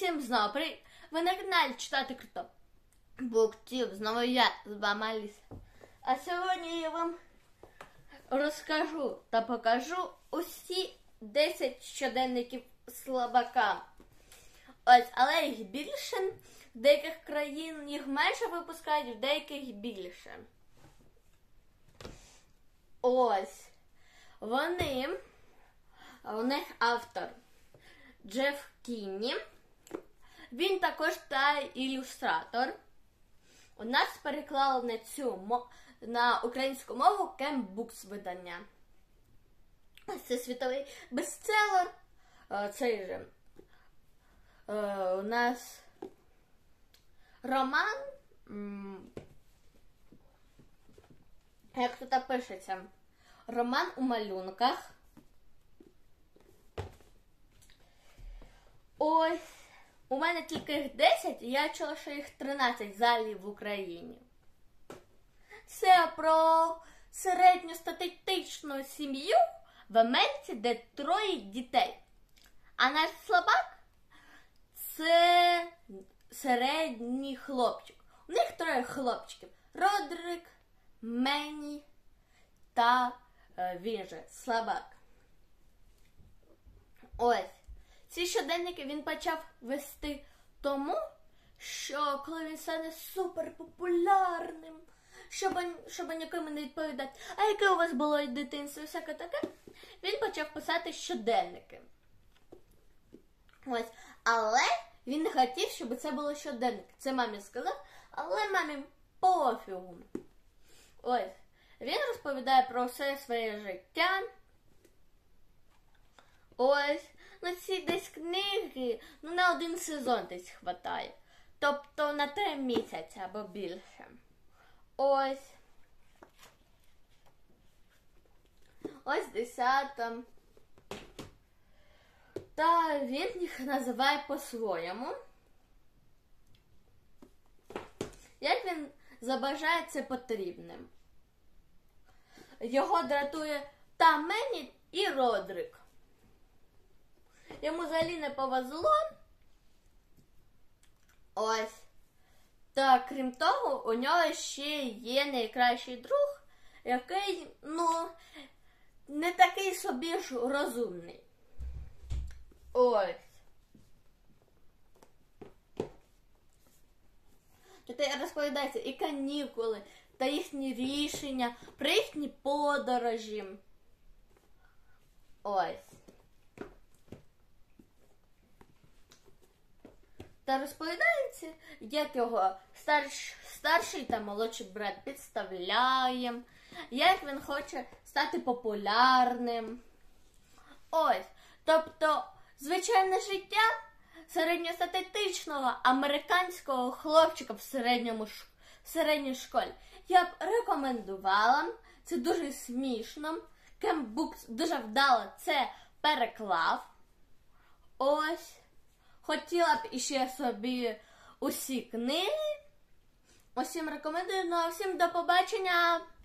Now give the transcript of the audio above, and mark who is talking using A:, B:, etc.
A: Усім знову привіт! Ви на каналі Читати Круто. Буктів, знову я, з вами Аліса. А сьогодні я вам розкажу та покажу усі 10 щоденників слабака. Ось, але їх більше. В деяких країн їх менше випускають, в деяких більше. Ось. У них автор Джеф Кінні. Він також та ілюстратор. У нас переклали на українську мову Camp Books видання. Це світовий бестселер. Цей же у нас роман. Як тут пишеться? Роман у малюнках. Ось. У мене тільки їх 10, я чула, що їх 13 взагалі в Україні. Це про середньостатистичну сім'ю в Америці, де 3 дітей. А наш слабак – це середній хлопчик. У них 3 хлопчиків. Родрик, Менні та він же слабак. Ось. Ці щоденники він почав вести тому, що коли він стане суперпопулярним, щоб нікому не відповідати, а яке у вас було дитинство і всяке таке, він почав писати щоденники. Ось. Але він не хотів, щоб це було щоденник. Це мамі сказав, але мамі пофігу. Ось. Він розповідає про все своє життя. Ось. На ці десь книги, на 1 сезон десь хватає. Тобто на 3 місяці або більше. Ось. Ось 10. Та він їх називає по-своєму. Як він забажає це потрібним. Його дратує та Менні і Родрик. Йому взагалі не повезло. Ось. Та крім того, у нього ще є найкращий друг, який, не такий собі ж розумний. Ось. Тут розповідається і канікули, та їхні рішення, про їхні подорожі. Ось. Та розповідається, як його старший та молодший брат підставляє, як він хоче стати популярним. Ось. Тобто, звичайне життя середньостатистичного американського хлопчика в середній школі. Я б рекомендувала. Це дуже смішно. Camp Books дуже вдало це переклав. Ось. Хотіла б іще собі усі книги. Усім рекомендую. Ну а всім до побачення!